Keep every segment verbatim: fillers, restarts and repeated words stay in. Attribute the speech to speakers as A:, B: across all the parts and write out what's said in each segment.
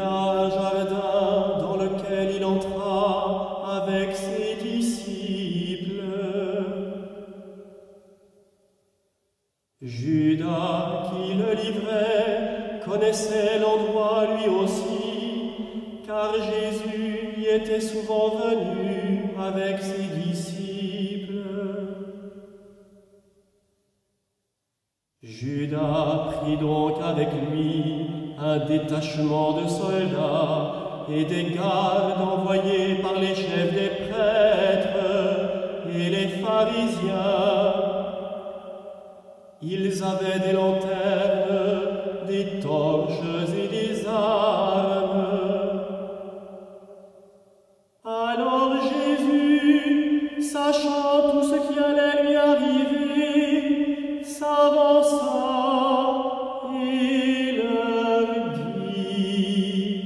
A: a un jardin dans lequel il entra avec ses disciples. Judas, qui le livrait, connaissait l'endroit lui aussi, car Jésus y était souvent venu avec ses disciples. Judas prit donc avec lui un détachement de soldats et des gardes envoyés par les chefs des prêtres et les pharisiens. Ils avaient des lanternes, des torches et des armes. Alors Jésus, sachant tout ce qui allait lui arriver, s'avança et leur dit: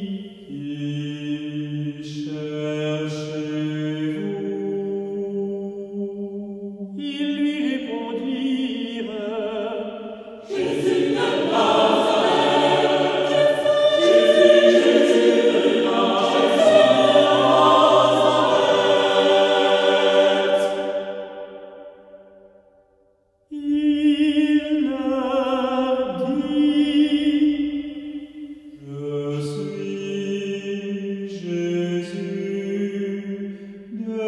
A: Qui cherchez-vous? Ils lui répondirent: Jésus de Nazareth. Jésus, Jésus de Nazareth. Il leur dit: Je suis Jésus de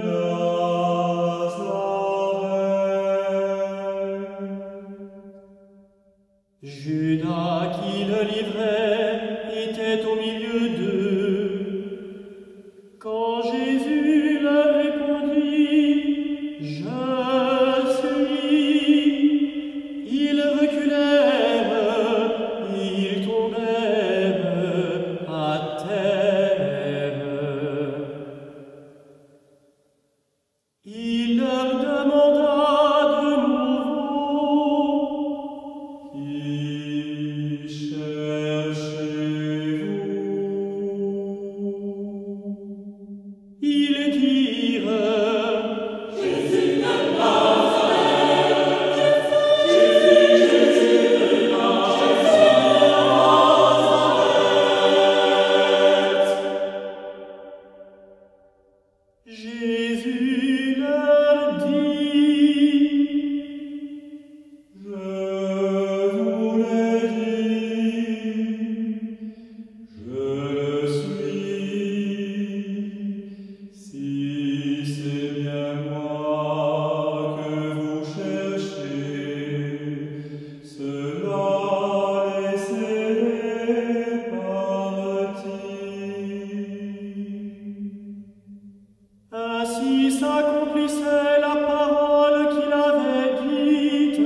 A: Nazareth. Judas, qui le livrait, était au milieu d'eux. Quand Jésus leur répondit: Je suis, ils reculèrent, ils tombèrent à terre. Il leur demanda de nouveau: Qui cherchez-vous? Ils dirent: Jésus de Nazareth. Jésus, Jésus de Nazareth. Jésus leur dit: Je vous l'ai dit, je le suis. Si c'est bien moi que vous cherchez, cela laissez-les partir. Ainsi s'accomplissait la parole qu'il avait dite: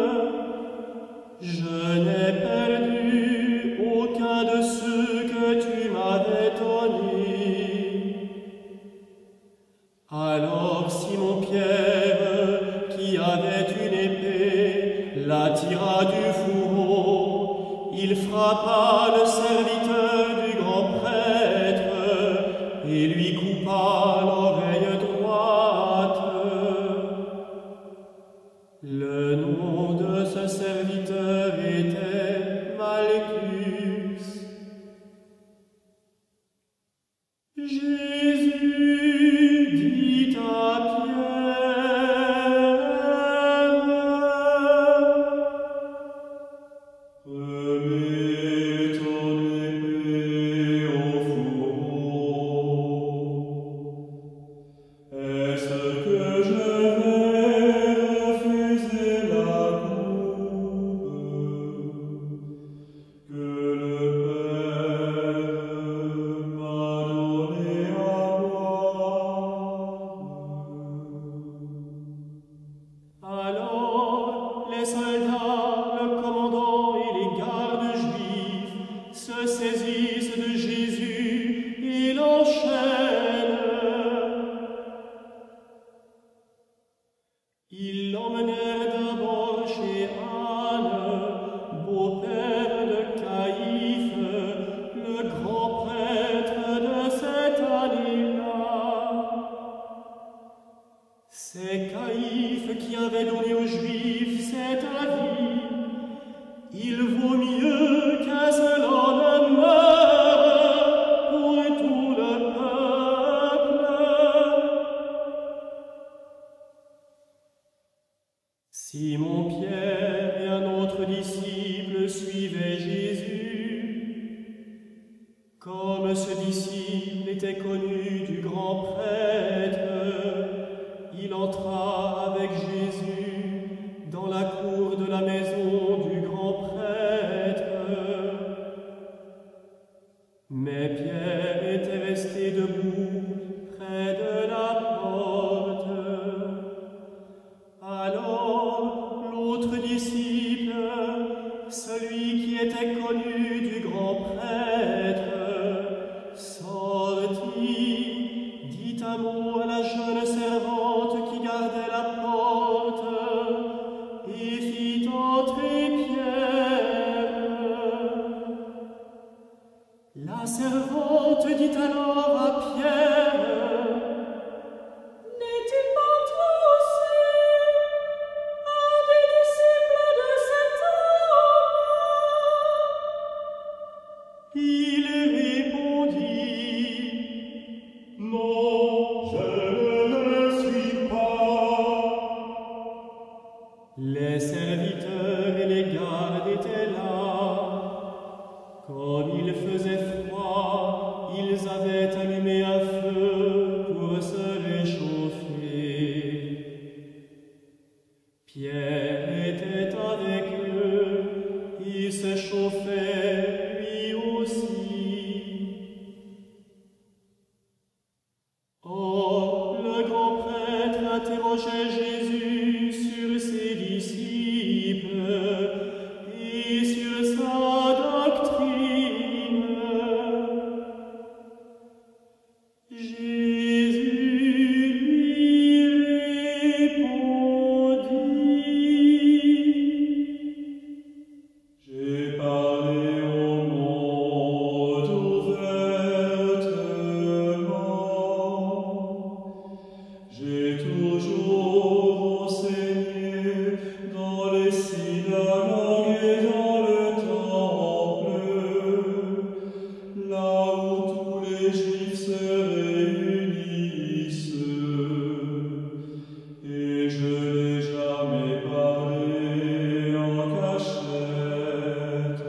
A: Je n'ai perdu aucun de ceux que tu m'avais donnés. Alors Simon-Pierre, qui avait une épée, la tira du fourreau. Il frappa le serviteur du grand prêtre et lui coupa l'oreille droite. Le nom de ce serviteur était Malchus. Jésus dit à Pierre: Remets ton épée au fourreau. Est-ce que je vais refuser la coupe que le Père m'a donnée à boire? Alors les soldats, le commandant et les gardes juifs se saisissent de Jésus et l'enchaînent. Ils l'emmenèrent d'abord chez Anne, beau-père de Caïphe, le grand prêtre de cette année-là. C'est Caïphe qui avait donné aux Juifs cet avis: il vaut mieux qu'un seul homme meure Comme ce disciple était connu du grand prêtre, il entra avec Jésus dans la cour de la maison du grand prêtre. Mais Pierre était resté debout près de la porte. Alors l'autre disciple, celui qui était connu du grand prêtre, sortit, dit un mot à la jeune servante qui gardait la porte, et fit entrer Pierre. La servante dit alors à Pierre:
B: N'es-tu pas toi aussi un des disciples de cet homme?
A: Il répondit: Non, je ne le suis pas. Les serviteurs et les gardes étaient là. Comme il faisait froid, ils avaient allumé un feu pour se réchauffer. Pierre était avec eux, il se chauffait lui aussi. Or, le grand prêtre interrogeait Jésus sur ses disciples et sur sa doctrine. Jésus lui répondit: J'ai parlé au monde ouvertement. J'ai toujours enseigné dans les synagogues et dans le temple, là où tous les Juifs se réunissent, et je n'ai jamais parlé en cachette.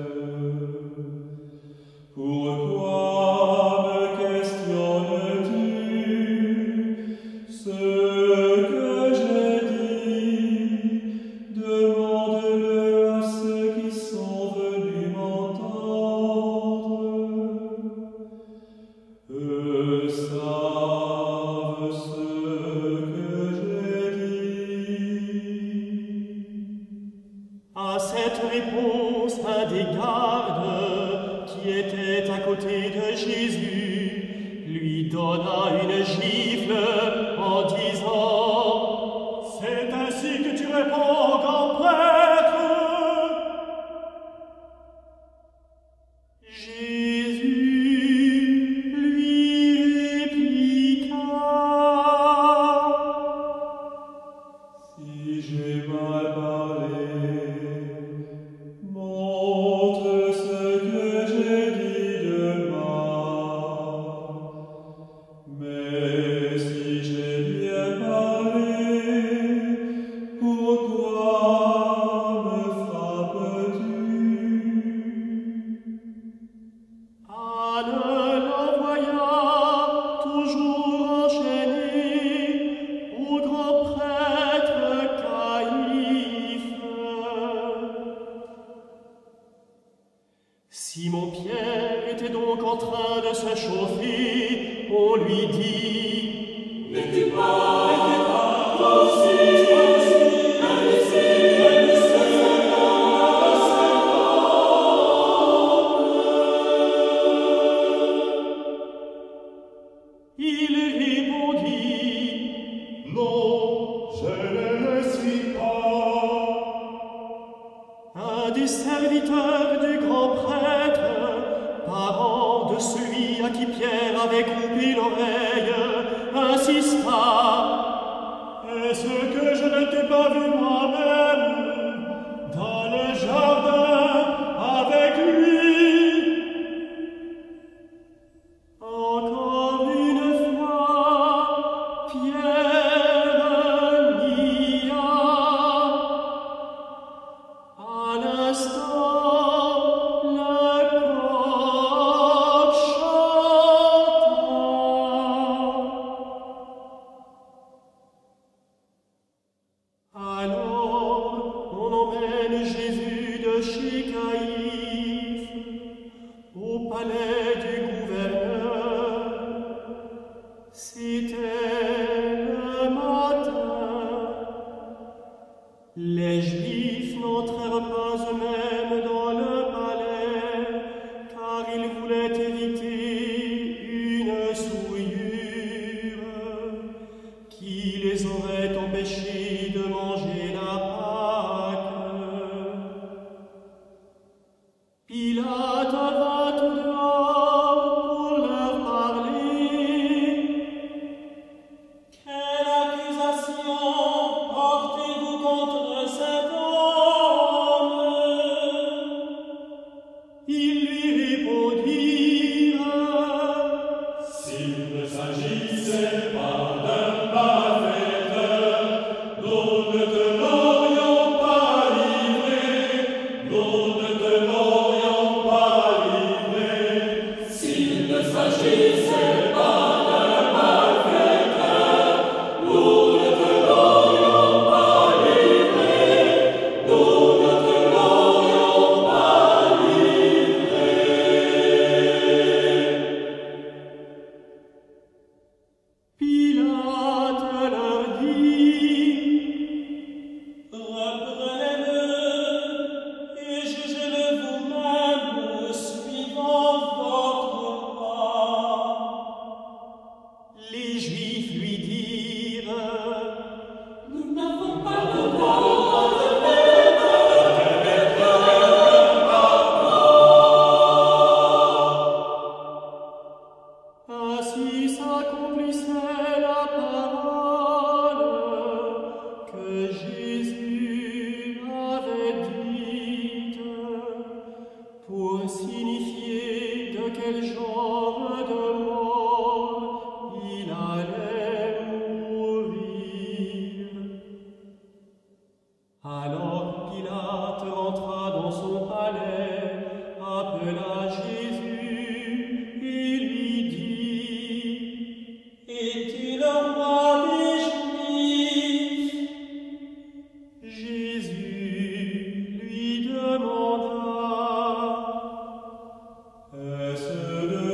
A: Pourquoi me questionnes-tu? Ce que j'ai dit, demande-le à ceux qui sont venus m'entendre. Eux savent ce que j'ai dit. À cette réponse, un des gardes qui était à côté de Jésus lui donna une gifle en disant: C'est ainsi que tu réponds, grand prêtre? Jésus lui répliqua: Si j'ai mal parlé, montre ce que j'ai dit de mal. Mais si j'ai bien parlé, pourquoi me frappes-tu? Anne l'envoya toujours enchaîné au grand prêtre Caïphe. Simon-Pierre était donc en train de se chauffer. On lui dit: N'es-tu pas, n'es-tu pas toi aussi, un disciple de cet homme? Il répondit: Non, je ne le suis pas. Un des serviteurs du grand prêtre, parent de celui à qui Pierre avait coupé l'oreille, insista: Est-ce que je ne t'ai pas vu moi-même dans le jardin avec lui? Encore une fois, Pierre nia. À l'instant, le coq chanta. procès du gouverneur. C'était le matin. Les Juifs n'entrèrent pas eux-mêmes dans le palais, car ils voulaient éviter une souillure qui les aurait empêchés de manger la Pâque. Pilate va tout dehors pour leur parler.
B: Quelle accusation portez-vous contre cet homme?
A: Ils lui répondirent:
C: S'il ne s'agissait pas d'un malfaiteur, nous ne te l'aurions pas livré, nous ne te l'aurions pas livré. S'il ne s'agissait pas d'un malfaiteur, nous ne te l'aurions pas livré, nous ne te l'aurions pas livré.
A: Pilate leur dit:
B: Reprenez-le et jugez-le vous-même suivant votre loi.
A: Les Juifs lui dirent:
B: Nous n'avons pas le droit de
A: ainsi s'accomplissait la parole que Jésus avait dite pour signifier de quel genre de mort il allait mourir. Alors Pilate rentra dans son palais, appela Jésus et lui dit:
B: Es-tu le roi des Juifs?
A: Jésus lui demanda: Est-ce de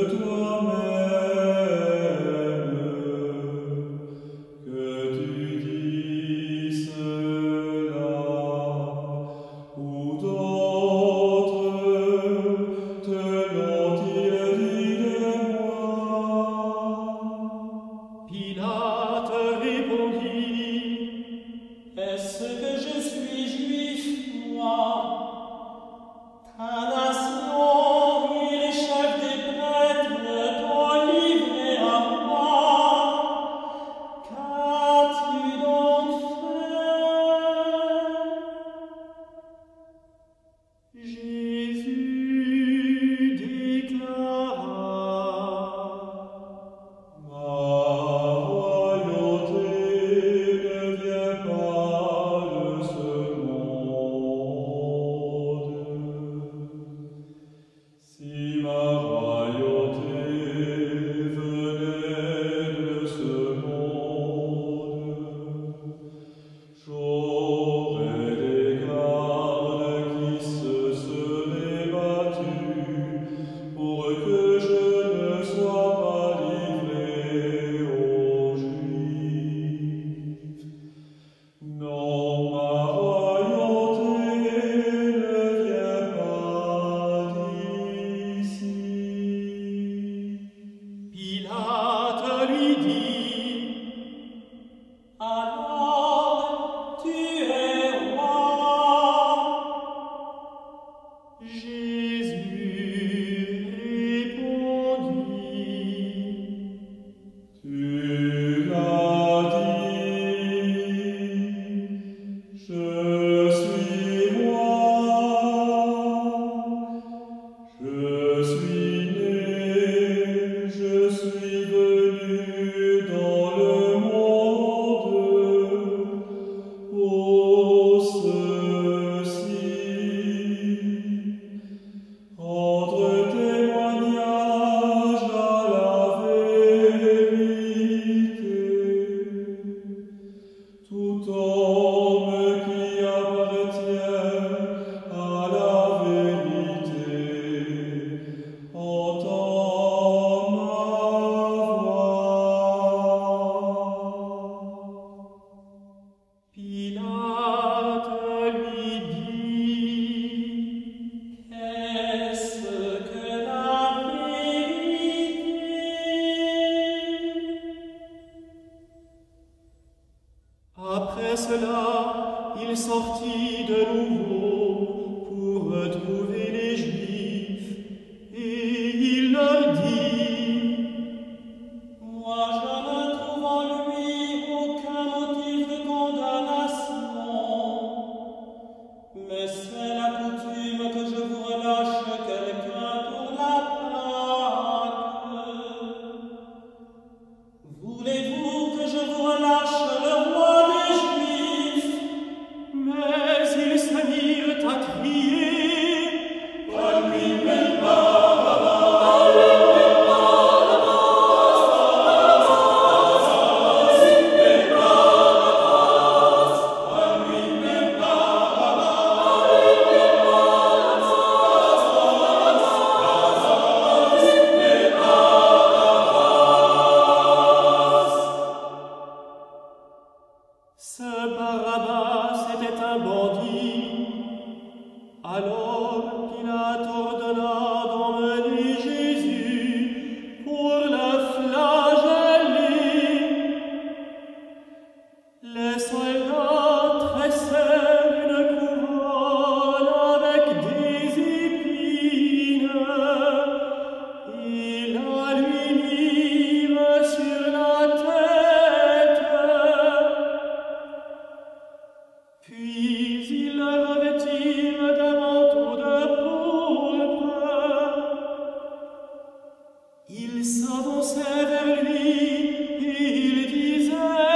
A: Ils s'avançaient vers lui et il disait: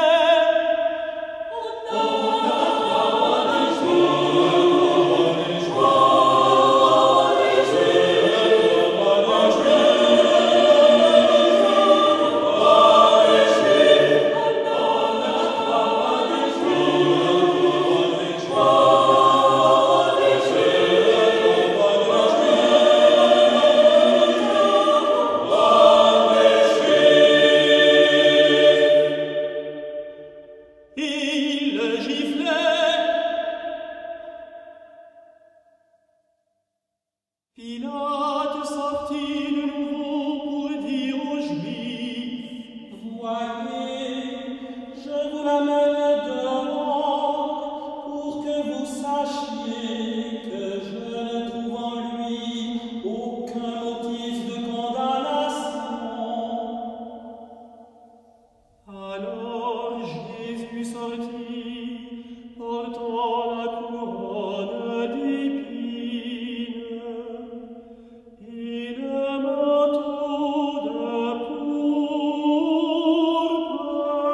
A: Pilate sortit de nouveau pour dire aux Juifs:
D: Voyez, je vous l'amène dehors pour que vous sachiez que je ne trouve en lui aucun motif de condamnation.
A: Alors Jésus sortit, portant la couronne d'épines et le manteau de pourpre.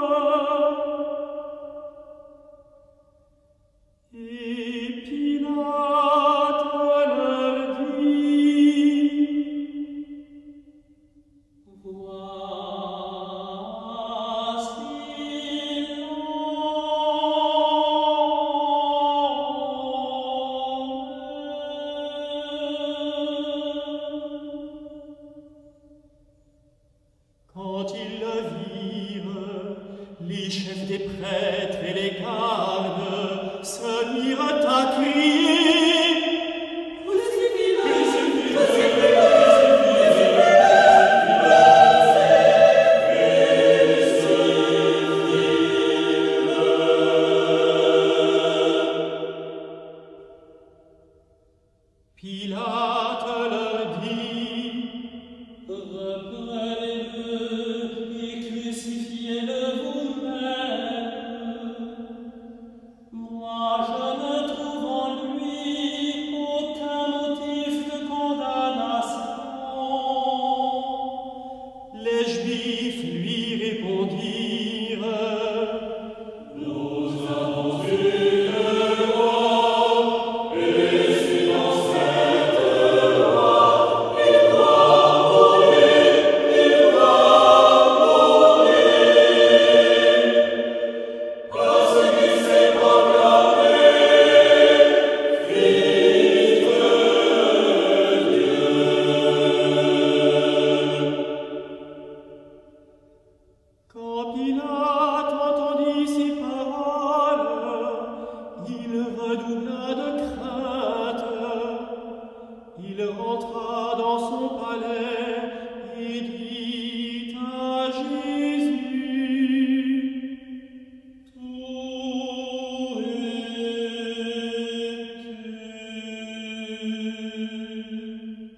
A: Et Pilate leur dit: Quand ils le virent, les chefs des prêtres et les gardes se mirent à crier: Pilate leur dit:
D: Reprenez-le et crucifiez-le vous-même. Moi, je ne trouve en lui aucun motif de condamnation.
A: Les Juifs lui répondirent:
C: Nous avons vu le roi, et si dans cette loi, il doit mourir, il doit mourir. Parce qu'il s'est proclamé Fils de Dieu.
A: Quand Pilate entendit ces paroles, il redoubla de crainte. Il rentra dans son palais et dit à Jésus: Tout est tu.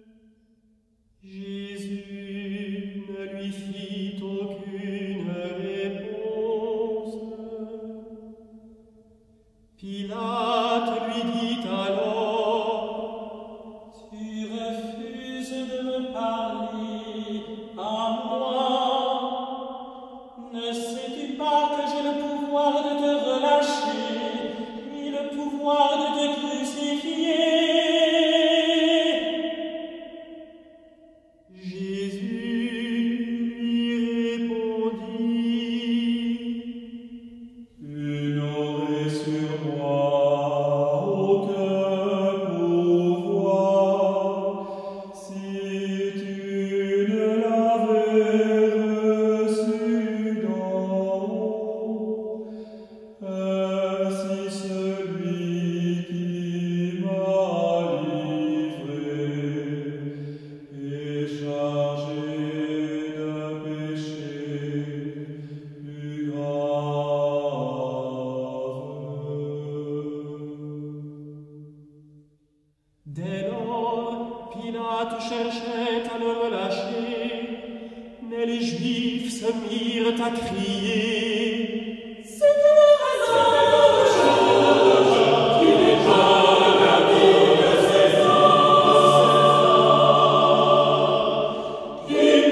A: Jésus ne lui fit aucune réponse. Pilate lui dit alors:
D: Tu refuses de me parler à moi. Ne sais-tu pas que j'ai le pouvoir de te relâcher et le pouvoir de te crucifier?
A: Jésus lui répondit:
C: Tu n'aurais sur moi aucun pouvoir si tu ne l'avais reçu d'en haut. Ainsi celui qui m'a livré est chargé d'un péché plus grave.
A: Dès lors, Pilate cherchait à le relâcher, mais les Juifs se mirent à crier:
B: C'est de la
C: Il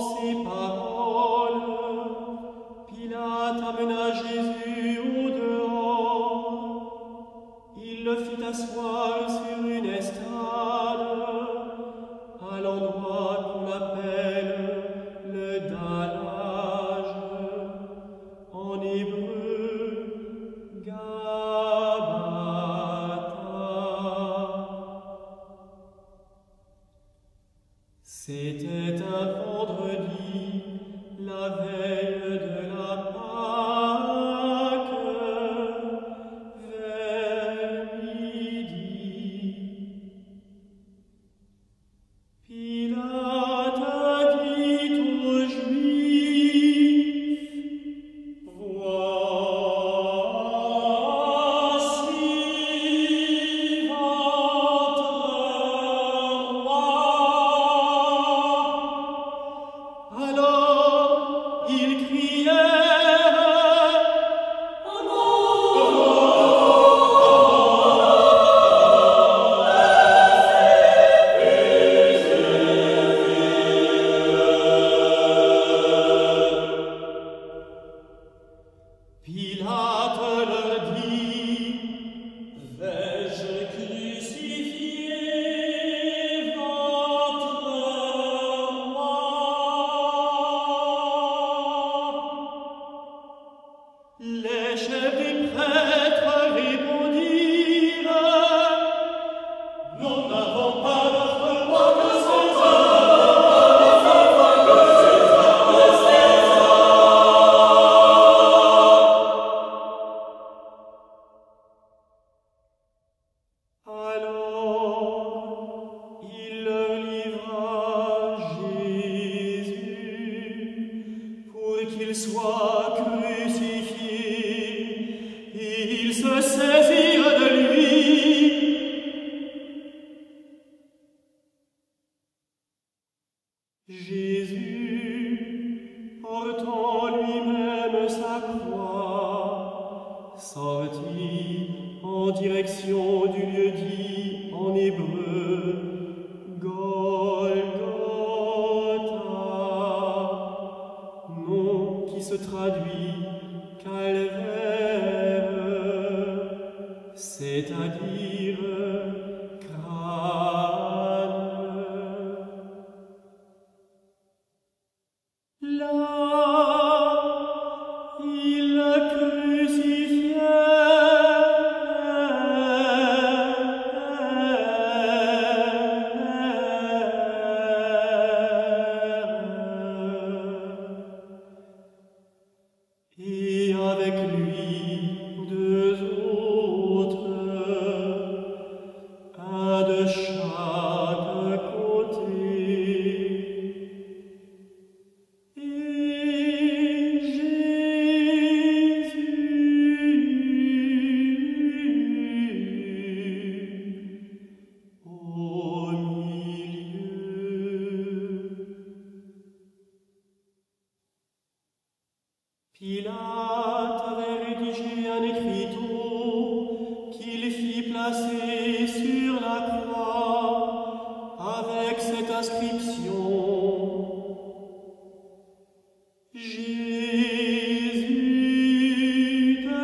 A: ces paroles, Pilate amena Jésus au dehors. Il le fit asseoir sur une estrade, à l'endroit qu'on appelle le dallage, en hébreu Gabbatha. C'était un vendredi, la veille de la Pâque, vers midi. Pilate dit aux Juifs: Voici votre roi. Alors ils crièrent: Pilate leur dit: Vais-je crucifier votre roi? Les chefs des prêtres répondirent: Nous n'avons pas d'autre roi que César. Alors il leur livra Jésus pour qu'il soit crucifié, et ils se saisirent de lui. Jésus, portant lui-même sa croix, sortit en direction du lieu dit en hébreu Golgotha, nom qui se traduit calvaire, c'est-à-dire crâne. Là, ils le crucifièrent, et avec lui deux autres, un de chaque côté. Et Jésus au milieu. Pilate avait rédigé un écriteau qu'il fit placer sur la croix avec cette inscription: Jésus de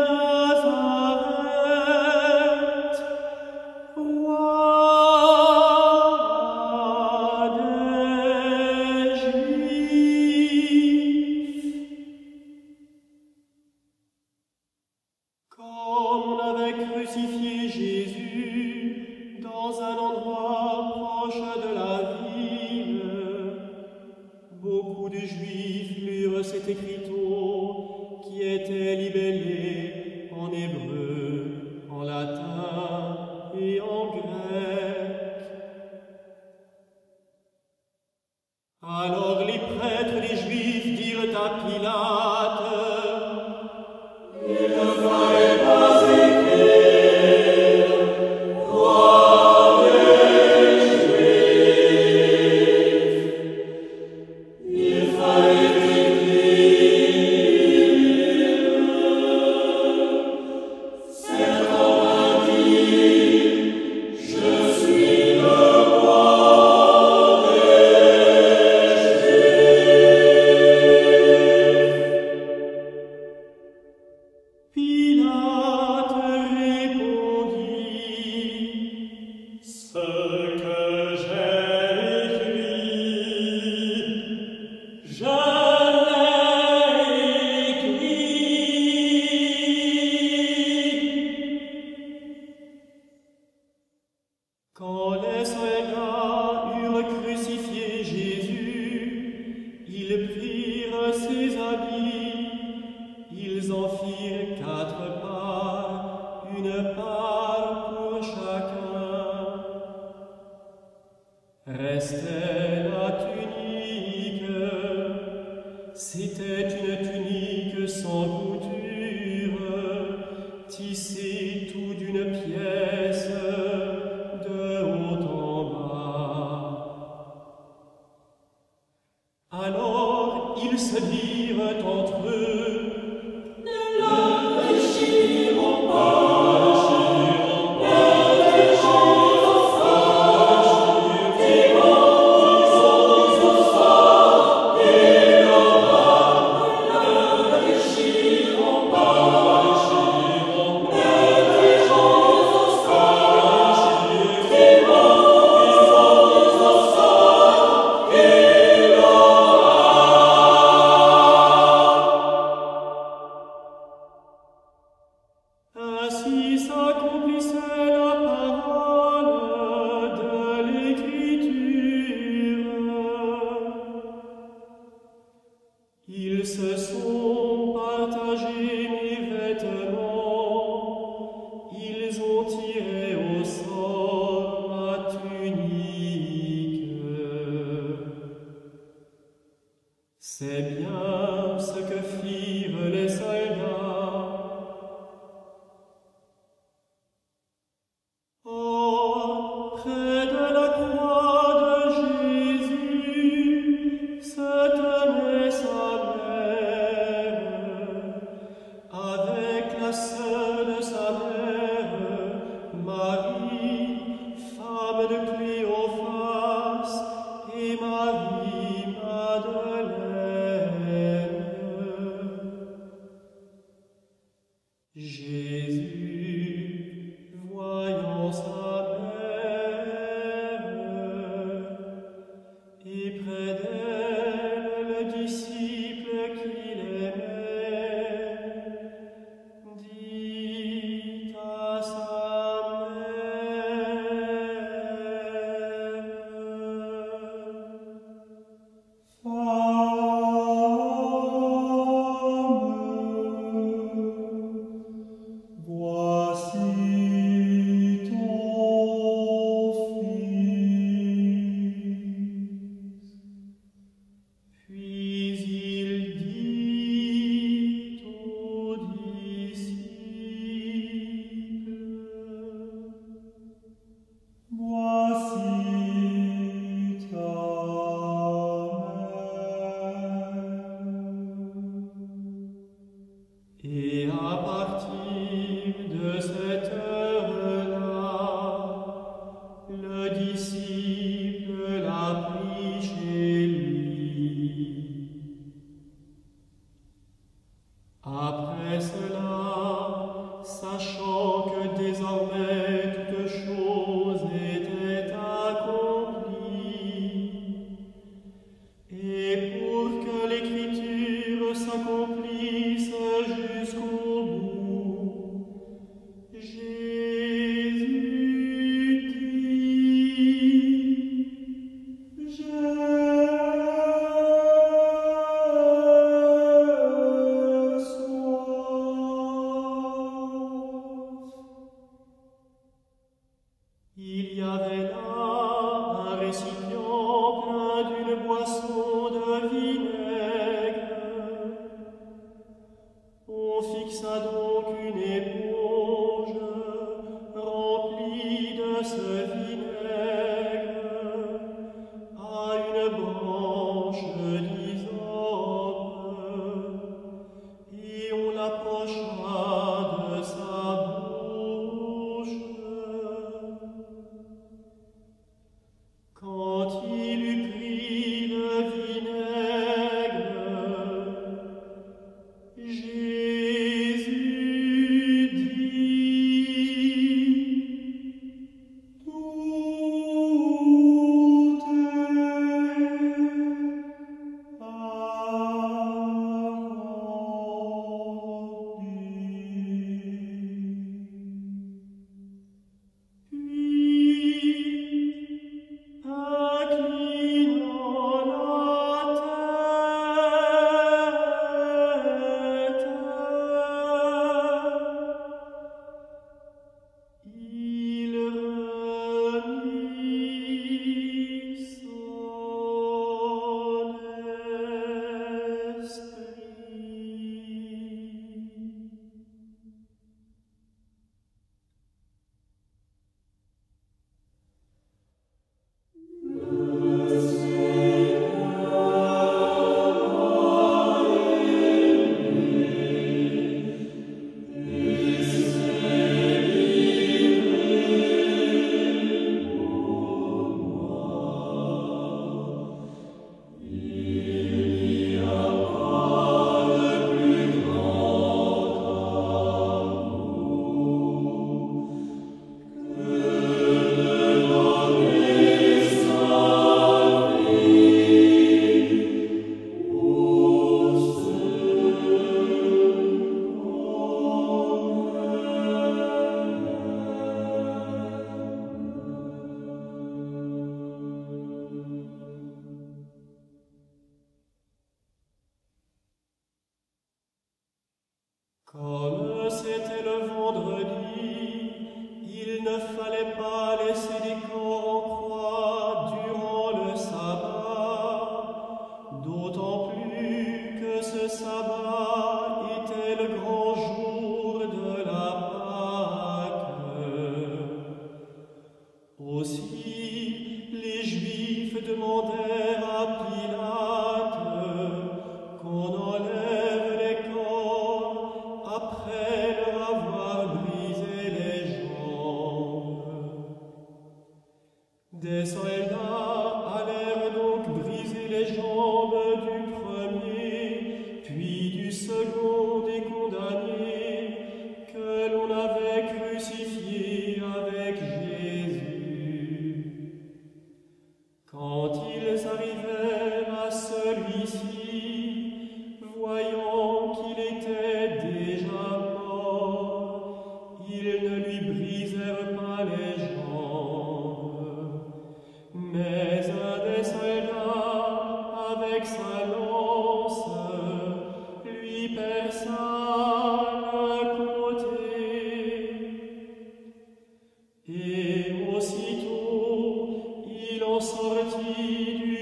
A: Nazareth, roi des Juifs. Comme on avait crucifié Jésus dans un endroit proche de la ville, beaucoup de Juifs lurent cet écriteau qui était libellé en hébreu, en latin et en grec. Alors les prêtres des Juifs dirent à Pilate:
C: Il ne fallait pas écrire Roi des Juifs. Il fallait écrire
A: ses habits, ils en firent quatre parts, une part pour chacun. Restait la tunique, c'était une tunique sans couture, tissée tout d'une pièce, de haut en bas. Alors ils se dirent entre eux,
C: Ne la déchirons pas.
A: Ainsi s'accomplissait la parole de l'Écriture. Ils se sont partagés mes vêtements, ils ont tiré au sort ma tunique. C'est bien ce que firent les soldats. Or, près de la croix de Jésus se tenait sa mère, avec la sœur de sa mère, Marie, femme de Cléophas, et Marie Madeleine. Comme c'était le vendredi, il ne fallait pas laisser des corps en croix durant le sabbat, d'autant plus que ce sabbat était le grand jour de la Pâque. Aussi, les Juifs demandèrent à Pilate qu'on enlève les corps après leur avoir brisé les jambes. Des soldats allèrent donc briser les jambes du premier, puis du second des condamnés que l'on avait crucifiés avec Jésus. Quand ils arrivèrent à celui-ci, voyant qu'il était déjà mort, ils ne lui brisèrent pas les jambes. Mais un des soldats, avec sa lance, lui perça le côté. Et aussitôt, il en sortit du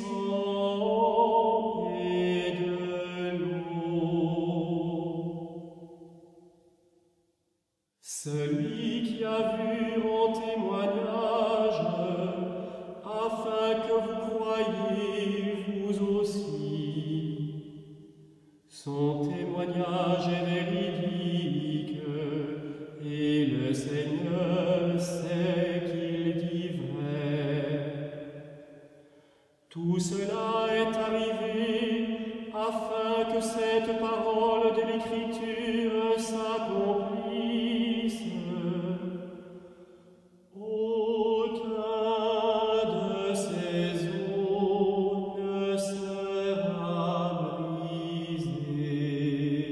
A: sang et de l'eau. Celui qui a vu en témoignage, afin que vous croyiez vous aussi. Son témoignage est véridique, et le Seigneur sait qu'il dit vrai. Tout cela est arrivé afin que cette parole de l'Écriture s'accomplisse. Aucun de ces os ne sera brisé.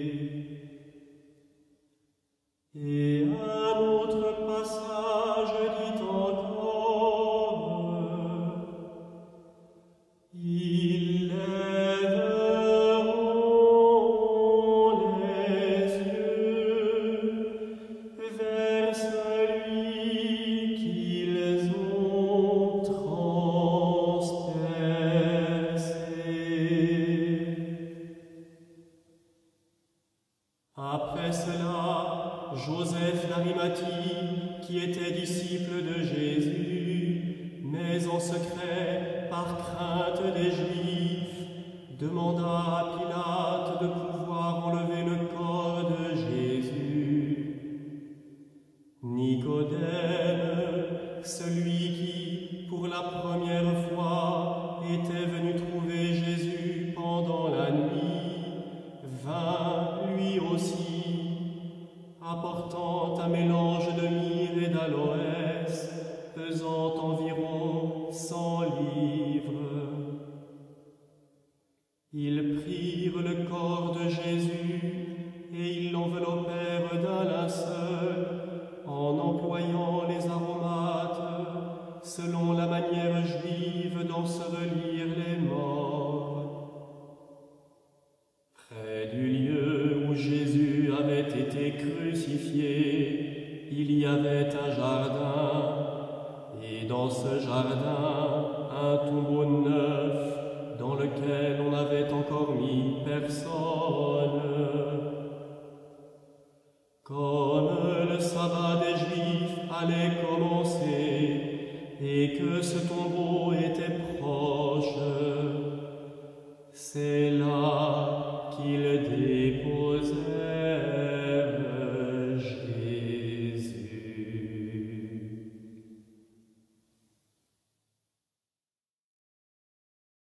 A: Et un autre passage dit encore: ils lèveront les yeux vers celui qu'ils ont transpercé. Après cela, Joseph d'Arimathie, qui était disciple de Jésus, mais en secret par crainte des Juifs, demanda à Pilate de pouvoir enlever le corps de Jésus. Nicodème, celui qui, pour la première fois, était venu trouver Jésus pendant la nuit, vint lui aussi, apportant un mélange de myrrhe et d'aloès, pesant environ cent livres. Ils prirent le corps de Jésus et ils l'enveloppèrent d'un linceul en employant les aromates selon la manière juive d'ensevelir les morts. Près du lieu où Jésus avait été crucifié, il y avait un jardin, et dans ce jardin, un tombeau neuf dans lequel on n'avait encore mis personne. Comme le sabbat des Juifs allait commencer et que ce tombeau était proche, c'est là qu'il déposait